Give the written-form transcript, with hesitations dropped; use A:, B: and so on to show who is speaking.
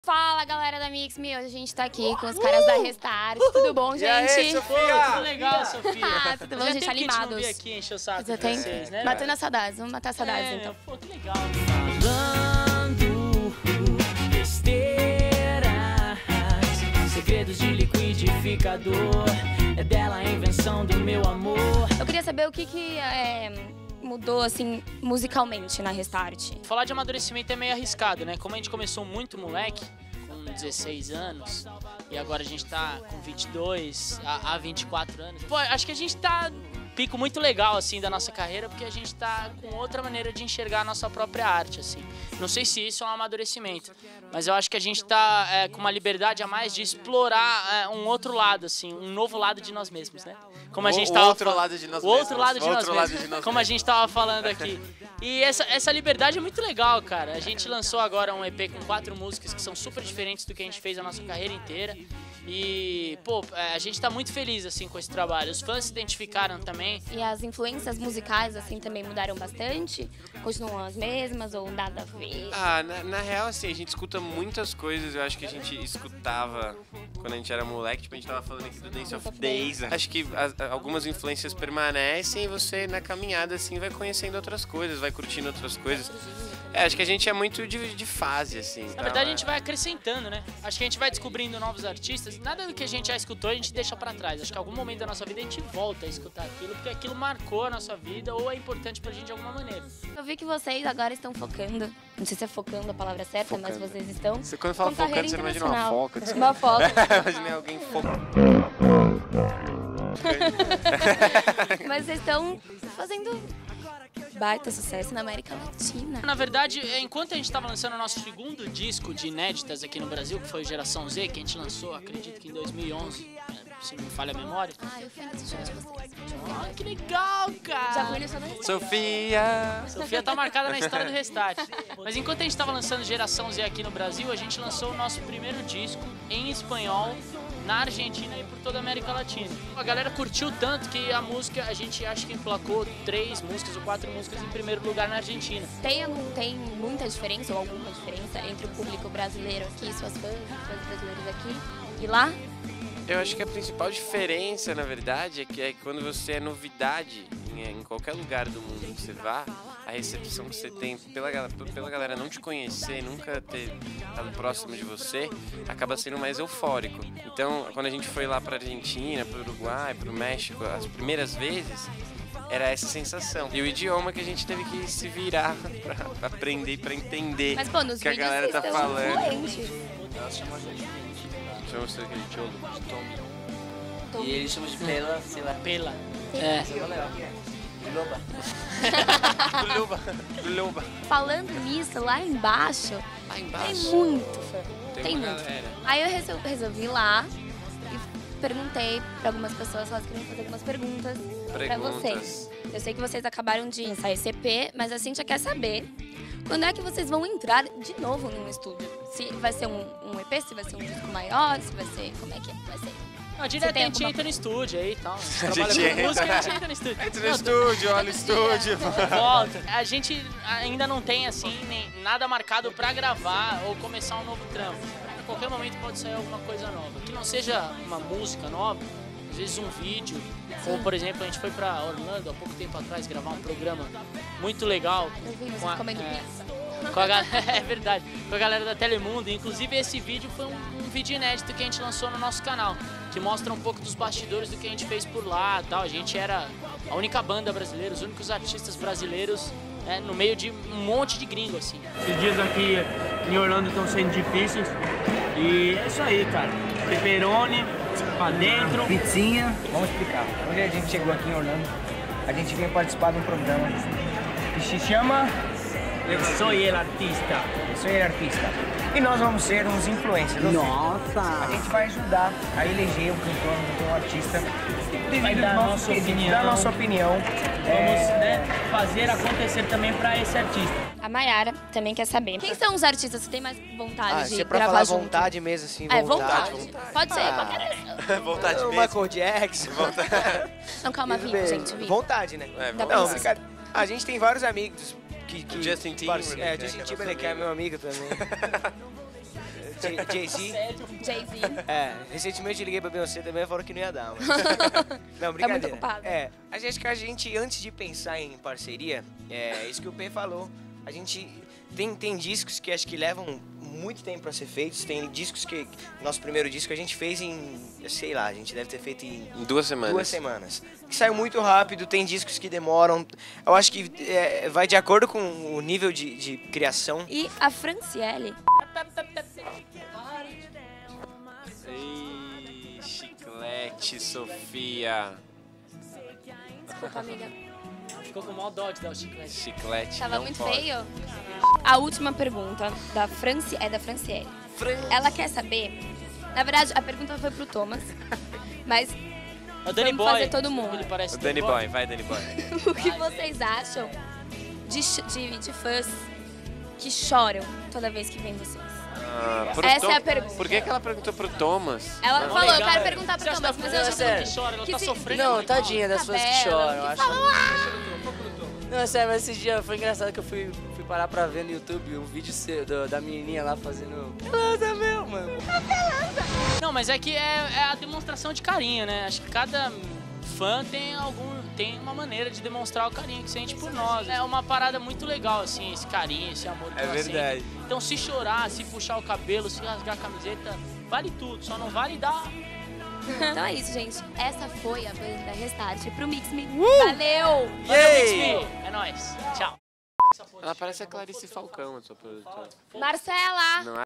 A: Fala, galera da Mix Me, hoje a gente tá aqui com os caras da Restart. Tudo bom, gente?
B: E aí, Sofia?
C: Tudo legal, Sofia?
A: Tudo bom, gente? Animados.
C: A gente não veio aqui encher o saco
A: Já
C: de
A: tem?
C: vocês, né?
A: Matando as saudades, vamos matar as saudades, então.
C: Pô, que legal. Falando besteiras, segredos de liquidificador, é dela a invenção do meu amor.
A: Eu queria saber o que mudou, assim, musicalmente na Restart.
C: Falar de amadurecimento é meio arriscado, né? Como a gente começou muito moleque, com 16 anos, e agora a gente tá com 22 a 24 anos. Pô, acho que a gente tá num pico muito legal, assim, da nossa carreira, porque a gente tá com outra maneira de enxergar a nossa própria arte, assim. Não sei se isso é um amadurecimento, mas eu acho que a gente tá com uma liberdade a mais de explorar um outro lado, assim, um novo lado de nós mesmos, né? Como a gente tava
B: outro lado de nós mesmos.
C: Outro lado de nós mesmos, como a gente tava falando aqui. E essa liberdade é muito legal, cara. A gente lançou agora um EP com 4 músicas que são super diferentes do que a gente fez a nossa carreira inteira. E, pô, a gente tá muito feliz, assim, com esse trabalho. Os fãs se identificaram também.
A: E as influências musicais, assim, também mudaram bastante? Continuam as mesmas ou nada a ver?
B: Ah, na real, assim, a gente escuta muitas coisas. Eu acho que a gente escutava quando a gente era moleque. Tipo, a gente tava falando aqui do Dance of Days. Acho que algumas influências permanecem e você, na caminhada, assim, vai conhecendo outras coisas, vai curtindo outras coisas. Acho que a gente é muito de fase, assim.
C: Na verdade, a gente vai acrescentando, né? Acho que a gente vai descobrindo novos artistas. Nada do que a gente já escutou, a gente deixa pra trás. Acho que em algum momento da nossa vida a gente volta a escutar aquilo, porque aquilo marcou a nossa vida ou é importante pra gente de alguma maneira.
A: Eu vi que vocês agora estão focando, não sei se é focando a palavra certa,
B: Focando.
A: mas vocês estão...
B: Você, quando fala
A: com carreira
B: focando, você não imagina uma
A: internacional.
B: foca. Desculpa.
A: Uma foca.
B: Imaginei alguém focando.
A: Mas vocês estão fazendo baita sucesso na América Latina.
C: Na verdade, enquanto a gente estava lançando o nosso segundo disco de inéditas aqui no Brasil, que foi o Geração Z, que a gente lançou, acredito que em 2011, se não me falha a memória.
A: Ah, eu fui nesse show de vocês.
C: Oh, que legal, cara!
A: Já fui no show da
B: Sofia!
C: Sofia tá marcada na história do Restart. Mas enquanto a gente estava lançando Geração Z aqui no Brasil, a gente lançou o nosso primeiro disco em espanhol na Argentina e por toda a América Latina. A galera curtiu tanto que a música, a gente acha que emplacou 3 músicas ou 4 músicas em primeiro lugar na Argentina.
A: Tem muita diferença ou alguma diferença entre o público brasileiro aqui, suas fãs brasileiros aqui e lá?
B: Eu acho que a principal diferença, na verdade, é que quando você é novidade em qualquer lugar do mundo que você vá, a recepção que você tem pela galera não te conhecer, nunca ter estado próximo de você, acaba sendo mais eufórico. Então, quando a gente foi lá pra Argentina, pro Uruguai, pro México, as primeiras vezes, era essa sensação. E o idioma que a gente teve que se virar pra aprender, pra entender
A: Mas, pô, nos
B: o que a
A: vídeos
B: galera
A: vocês
B: tá
A: estão
B: falando.
A: fluentes.
D: Nós chamamos de
B: Chama você aquele cholo.
D: Tom. E eles chamam de Pela, sei lá.
C: Pela.
D: Luba.
B: Luba.
A: Falando nisso, lá embaixo,
B: Lá
A: tem
B: embaixo.
A: muito fã. Tem
B: uma
A: muito.
B: galera.
A: Aí eu resolvi ir lá e perguntei pra algumas pessoas se elas queriam fazer algumas perguntas pra vocês. Eu sei que vocês acabaram de ensaiar esse EP, mas a Cíntia quer saber quando é que vocês vão entrar de novo num estúdio. Se vai ser um EP, se vai ser um disco maior, se vai ser... Como é que vai ser?
C: Não, direto a
A: tem
C: gente
A: alguma-
C: entra no estúdio aí e tal. Trabalha
B: gente
C: com música, a gente entra no estúdio.
B: Entra no estúdio, olha o estúdio.
C: Volta. A gente ainda não tem, assim, nada marcado pra gravar ou começar um novo trampo. A qualquer momento pode sair alguma coisa nova. Que não seja uma música nova, às vezes um vídeo. Ou, por exemplo, a gente foi pra Orlando há pouco tempo atrás gravar um programa muito legal.
A: Eu vi
C: com
A: vocês comendo pizza.
C: com a é verdade, com a galera da Telemundo. Inclusive, esse vídeo foi um vídeo inédito que a gente lançou no nosso canal, que mostra um pouco dos bastidores do que a gente fez por lá e tal. A gente era a única banda brasileira, os únicos artistas brasileiros, né, no meio de um monte de gringo, assim.
E: Esses dias aqui em Orlando estão sendo difíceis e é isso aí, cara. Pepperoni pra dentro.
F: Pizzinha, vamos explicar. Hoje a gente chegou aqui em Orlando, a gente veio participar de um programa que se chama
E: Eu sou ele, artista.
F: Eu Sou Ele Artista. E nós vamos ser uns influencers.
E: Nossa!
F: A gente vai ajudar a eleger um cantor, um artista.
E: Vai dar a nossa opinião.
F: Dar a nossa opinião.
E: Vamos, né, fazer acontecer também pra esse artista.
A: A Mayara também quer saber. Quem são os artistas que tem mais vontade
D: se
A: de
D: é pra
A: gravar
D: falar
A: junto?
D: vontade mesmo, assim,
A: É, vontade.
D: vontade.
A: Pode ser, qualquer...
B: Vontade
D: O
B: mesmo.
D: Michael Jackson.
A: Não, calma, vinho, gente, vinho.
D: Vontade, né?
A: Dá pra
F: Não,
A: isso.
F: brincadeira. A gente tem vários amigos que
B: Justin Timberlake,
F: Justin Timberlake é meu amigo também. Jay-Z.
A: Jay-Z.
F: Recentemente eu liguei pra Beyoncé também e falou que não ia dar, mas... Não, brincadeira.
A: Tá muito ocupado.
F: Acho que a gente, antes de pensar em parceria, isso que o P falou, a gente tem discos que acho que levam muito tempo pra ser feitos, tem discos que, nosso primeiro disco a gente fez em, sei lá, a gente deve ter feito em
B: 2 semanas.
F: 2 semanas. Que saiu muito rápido, tem discos que demoram, eu acho que vai de acordo com o nível de criação.
A: E a Franciele.
B: Ei, chiclete, Sofia.
A: Desculpa, amiga.
C: Ficou com mal dó de dar o chiclete.
B: Chiclete
A: Tava
B: não
A: muito
B: pode.
A: feio? A última pergunta da é da Franciele. Ela quer saber... Na verdade, a pergunta foi pro Thomas, mas
C: O Danny
A: vamos
C: Boy.
A: fazer todo mundo.
C: Ele parece
B: O Danny Boy, vai Danny Boy.
A: O que vocês acham de fãs que choram toda vez que vêm vocês?
B: Pro
A: Essa é a pergunta.
B: Por que ela perguntou pro Thomas?
A: Ela
C: Não,
A: falou, eu
C: legal,
A: quero perguntar pro
C: Você acha
A: Thomas,
C: da
A: mas eu
C: Franciele
A: acho
C: que chora, ela
A: que
C: tá
A: se-
C: sofrendo.
G: Não, tadinha das fãs que choram. Eu acho. Não, é sério, mas esse dia foi engraçado que eu fui parar pra ver no YouTube um vídeo da menininha lá fazendo... Pelada meu, mano.
C: Não, mas é que é a demonstração de carinho, né? Acho que cada fã tem uma maneira de demonstrar o carinho que sente por nós. É uma parada muito legal, assim, esse carinho, esse amor que
B: É
C: ela
B: verdade.
C: sente. Então, se chorar, se puxar o cabelo, se rasgar a camiseta, vale tudo. Só não vale dar...
A: Então é isso, gente. Essa foi a banda Restart pro Mix Me. Valeu!
C: Valeu, Mix Me. É nóis. Tchau.
B: Ela parece a Clarice Falcão, a sua produtora.
A: Marcela!
B: Não é?